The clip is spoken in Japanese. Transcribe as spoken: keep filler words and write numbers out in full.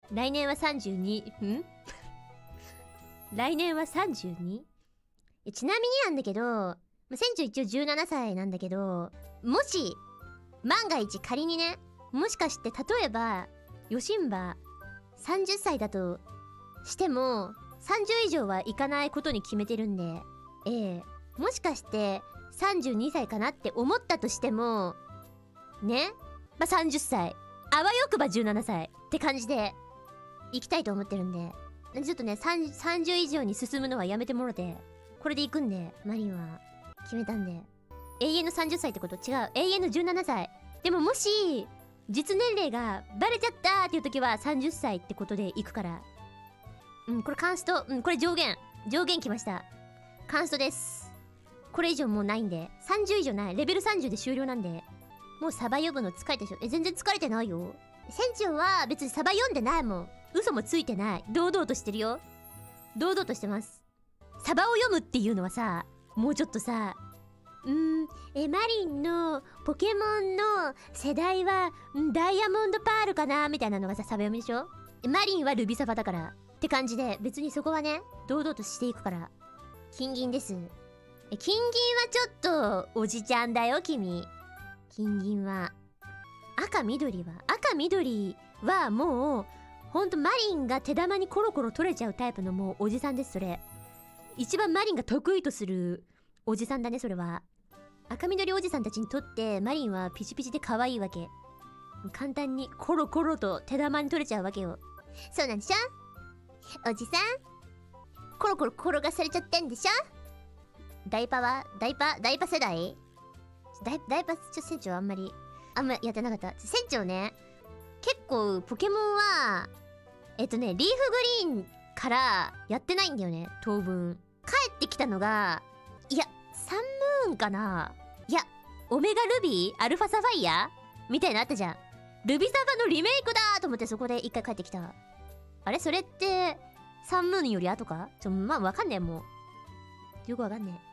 来年はさんじゅうに、ん来年は さんじゅうに？ ちなみになんだけど、まあ、船長一応じゅうななさいなんだけど、もし、万が一仮にね、もしかして例えば、ヨシンバさんじゅっさいだとしても、さんじゅう以上はいかないことに決めてるんで、ええ、もしかしてさんじゅうにさいかなって思ったとしても、ね、まあ、さんじゅっさい、あわよくばじゅうななさいって感じで、行きたいと思ってるんで、ちょっとね、さんじゅう以上に進むのはやめてもろて、これで行くんで、マリンは決めたんで。永遠のさんじゅっさいってこと？違う。永遠のじゅうななさい。でももし、実年齢がバレちゃったっていう時はさんじゅっさいってことで行くから。うん、これカンスト。うん、これ上限。上限来ました。カンストです。これ以上もうないんで。さんじゅう以上ない。レベルさんじゅうで終了なんで。もうサバ呼ぶの疲れたでしょ。え、全然疲れてないよ。船長は別にサバ読んでないもん。嘘もついてない。堂々としてるよ。堂々としてます。サバを読むっていうのはさ、もうちょっとさ、うーん、え、マリンのポケモンの世代は、んダイヤモンドパールかなみたいなのがさ、サバ読みでしょ？マリンはルビサバだから。って感じで、別にそこはね、堂々としていくから。金銀です。え、金銀はちょっと、おじちゃんだよ、君。金銀は。赤緑は赤緑はもう、ほんとマリンが手玉にコロコロ取れちゃうタイプのもうおじさんです、それ。一番マリンが得意とするおじさんだね、それは。赤緑おじさんたちにとってマリンはピチピチで可愛いわけ。簡単にコロコロと手玉に取れちゃうわけよ。そうなんでしょ？おじさんコロコロ転がされちゃってんでしょ？ダイパはダイパダイパ世代ダイダイパ、ちょっと船長あんまり、あんまやってなかった。船長ね、結構ポケモンは、えっとね、リーフグリーンからやってないんだよね、当分。帰ってきたのが、いや、サンムーンかないや、オメガルビーアルファサファイアみたいなのあったじゃん。ルビサバのリメイクだと思ってそこで一回帰ってきた。あれそれって、サンムーンより後かちょ、まあ、わかんねえ、もう。よくわかんねえ。